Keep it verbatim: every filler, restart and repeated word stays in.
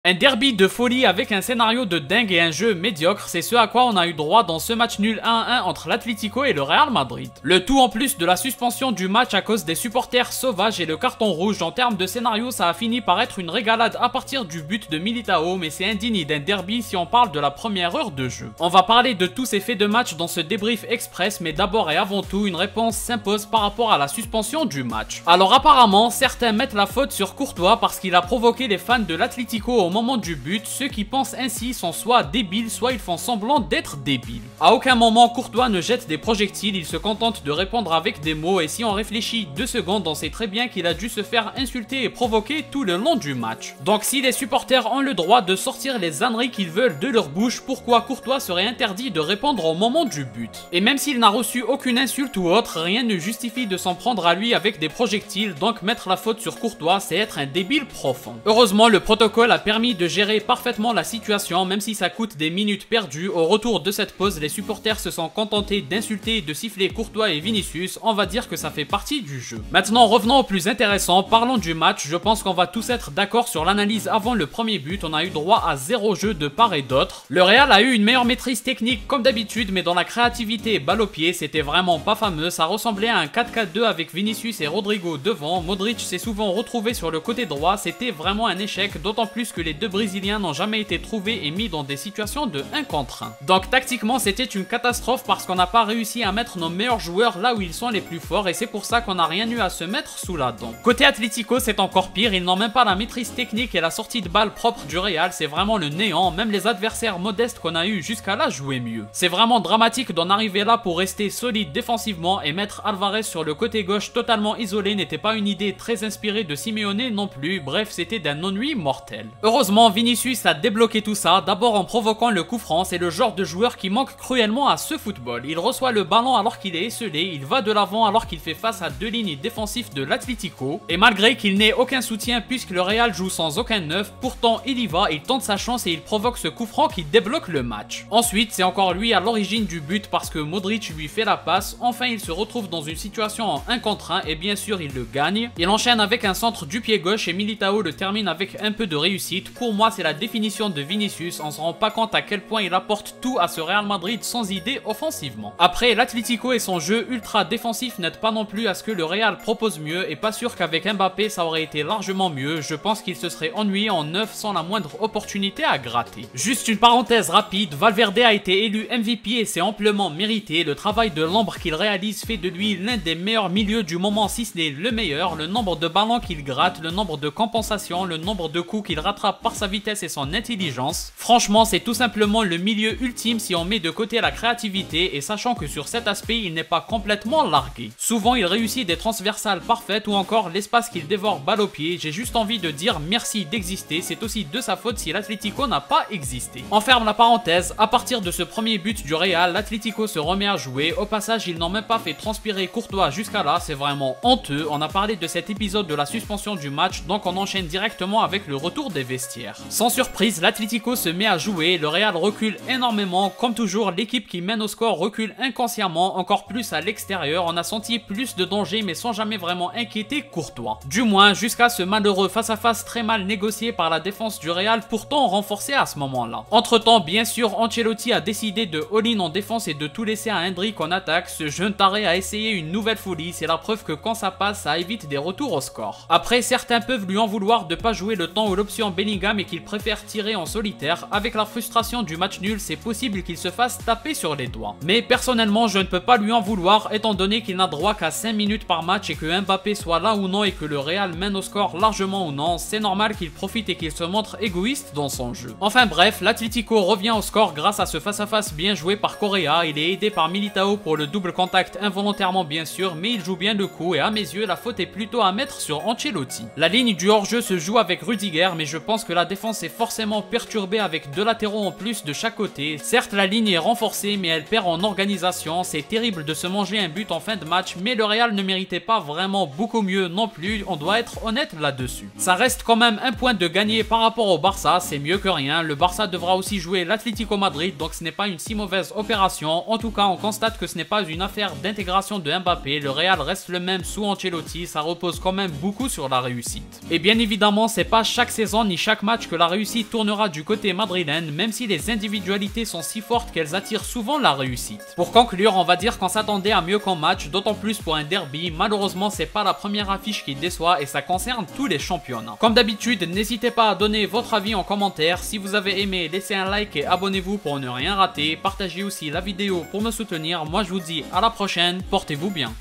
Un derby de folie avec un scénario de dingue et un jeu médiocre, c'est ce à quoi on a eu droit dans ce match nul un à un entre l'Atlético et le Real Madrid. Le tout en plus de la suspension du match à cause des supporters sauvages et le carton rouge. En termes de scénario, ça a fini par être une régalade à partir du but de Militao, mais c'est indigne d'un derby si on parle de la première heure de jeu. On va parler de tous ces faits de match dans ce débrief express, mais d'abord et avant tout, une réponse s'impose par rapport à la suspension du match. Alors apparemment, certains mettent la faute sur Courtois parce qu'il a provoqué les fans de l'Atlético au moment du but. Ceux qui pensent ainsi sont soit débiles, soit ils font semblant d'être débiles. À aucun moment Courtois ne jette des projectiles, il se contente de répondre avec des mots, et si on réfléchit deux secondes, on sait très bien qu'il a dû se faire insulter et provoquer tout le long du match. Donc si les supporters ont le droit de sortir les âneries qu'ils veulent de leur bouche, pourquoi Courtois serait interdit de répondre au moment du but? Et même s'il n'a reçu aucune insulte ou autre, rien ne justifie de s'en prendre à lui avec des projectiles, donc mettre la faute sur Courtois, c'est être un débile profond. Heureusement, le protocole a permis de gérer parfaitement la situation, même si ça coûte des minutes perdues. Au retour de cette pause, les supporters se sont contentés d'insulter et de siffler Courtois et Vinicius. On va dire que ça fait partie du jeu. Maintenant, revenons au plus intéressant, parlons du match. Je pense qu'on va tous être d'accord sur l'analyse avant le premier but. On a eu droit à zéro jeu de part et d'autre. Le Real a eu une meilleure maîtrise technique comme d'habitude, mais dans la créativité et balle au pied, c'était vraiment pas fameux. Ça ressemblait à un quatre quatre deux avec Vinicius et Rodrigo devant. Modric s'est souvent retrouvé sur le côté droit. C'était vraiment un échec, d'autant plus que les deux Brésiliens n'ont jamais été trouvés et mis dans des situations de un contre un. Donc tactiquement c'était une catastrophe parce qu'on n'a pas réussi à mettre nos meilleurs joueurs là où ils sont les plus forts, et c'est pour ça qu'on n'a rien eu à se mettre sous la dent. Côté Atlético, c'est encore pire, ils n'ont même pas la maîtrise technique et la sortie de balle propre du Real, c'est vraiment le néant. Même les adversaires modestes qu'on a eu jusqu'à là jouaient mieux. C'est vraiment dramatique d'en arriver là. Pour rester solide défensivement et mettre Alvarez sur le côté gauche totalement isolé n'était pas une idée très inspirée de Simeone non plus. Bref, c'était d'un ennui mortel. Heureusement, Vinicius a débloqué tout ça, d'abord en provoquant le coup franc. C'est le genre de joueur qui manque cruellement à ce football. Il reçoit le ballon alors qu'il est esselé, il va de l'avant alors qu'il fait face à deux lignes défensives de l'Atlético, et malgré qu'il n'ait aucun soutien puisque le Real joue sans aucun neuf, pourtant il y va, il tente sa chance et il provoque ce coup franc qui débloque le match. Ensuite, c'est encore lui à l'origine du but parce que Modric lui fait la passe. Enfin, il se retrouve dans une situation en un contre un et bien sûr il le gagne. Il enchaîne avec un centre du pied gauche et Militao le termine avec un peu de réussite. Pour moi, c'est la définition de Vinicius, on se rend pas compte à quel point il apporte tout à ce Real Madrid sans idée offensivement. Après, l'Atlético et son jeu ultra défensif n'aident pas non plus à ce que le Real propose mieux, et pas sûr qu'avec Mbappé ça aurait été largement mieux. Je pense qu'il se serait ennuyé en neuf sans la moindre opportunité à gratter. Juste une parenthèse rapide, Valverde a été élu M V P et c'est amplement mérité. Le travail de l'ombre qu'il réalise fait de lui l'un des meilleurs milieux du moment, si ce n'est le meilleur. Le nombre de ballons qu'il gratte, le nombre de compensations, le nombre de coups qu'il rattrape par sa vitesse et son intelligence. Franchement, c'est tout simplement le milieu ultime si on met de côté la créativité, et sachant que sur cet aspect, il n'est pas complètement largué. Souvent, il réussit des transversales parfaites ou encore l'espace qu'il dévore balle au pied. J'ai juste envie de dire merci d'exister, c'est aussi de sa faute si l'Atlético n'a pas existé. On ferme la parenthèse, à partir de ce premier but du Real, l'Atlético se remet à jouer. Au passage, ils n'ont même pas fait transpirer Courtois jusqu'à là, c'est vraiment honteux. On a parlé de cet épisode de la suspension du match, donc on enchaîne directement avec le retour des vestiaires. Sans surprise, l'Atlético se met à jouer, le Real recule énormément. Comme toujours, l'équipe qui mène au score recule inconsciemment, encore plus à l'extérieur. On a senti plus de danger mais sans jamais vraiment inquiéter Courtois. Du moins, jusqu'à ce malheureux face-à-face très mal négocié par la défense du Real, pourtant renforcé à ce moment-là. Entre temps, bien sûr, Ancelotti a décidé de all-in en défense et de tout laisser à Hendrick en attaque. Ce jeune taré a essayé une nouvelle folie, c'est la preuve que quand ça passe, ça évite des retours au score. Après, certains peuvent lui en vouloir de pas jouer le temps ou l'option Bellingham et qu'il préfère tirer en solitaire. Avec la frustration du match nul, c'est possible qu'il se fasse taper sur les doigts. Mais personnellement, je ne peux pas lui en vouloir étant donné qu'il n'a droit qu'à cinq minutes par match, et que Mbappé soit là ou non et que le Real mène au score largement ou non, c'est normal qu'il profite et qu'il se montre égoïste dans son jeu. Enfin bref, l'Atlético revient au score grâce à ce face-à-face bien joué par Correa. Il est aidé par Militao pour le double contact involontairement bien sûr, mais il joue bien le coup et à mes yeux la faute est plutôt à mettre sur Ancelotti. La ligne du hors-jeu se joue avec Rudiger, mais je pense que la défense est forcément perturbée avec deux latéraux en plus de chaque côté. Certes, la ligne est renforcée mais elle perd en organisation. C'est terrible de se manger un but en fin de match, mais le Real ne méritait pas vraiment beaucoup mieux non plus, on doit être honnête là-dessus. Ça reste quand même un point de gagné par rapport au Barça, c'est mieux que rien. Le Barça devra aussi jouer l'Atlético Madrid, donc ce n'est pas une si mauvaise opération. En tout cas, on constate que ce n'est pas une affaire d'intégration de Mbappé. Le Real reste le même sous Ancelotti, ça repose quand même beaucoup sur la réussite. Et bien évidemment, c'est pas chaque saison ni chaque chaque match que la réussite tournera du côté madrilène, même si les individualités sont si fortes qu'elles attirent souvent la réussite. Pour conclure, on va dire qu'on s'attendait à mieux qu'en match, d'autant plus pour un derby. Malheureusement, c'est pas la première affiche qui déçoit et ça concerne tous les championnats. Comme d'habitude, n'hésitez pas à donner votre avis en commentaire. Si vous avez aimé, laissez un like et abonnez-vous pour ne rien rater. Partagez aussi la vidéo pour me soutenir. Moi, je vous dis à la prochaine. Portez-vous bien.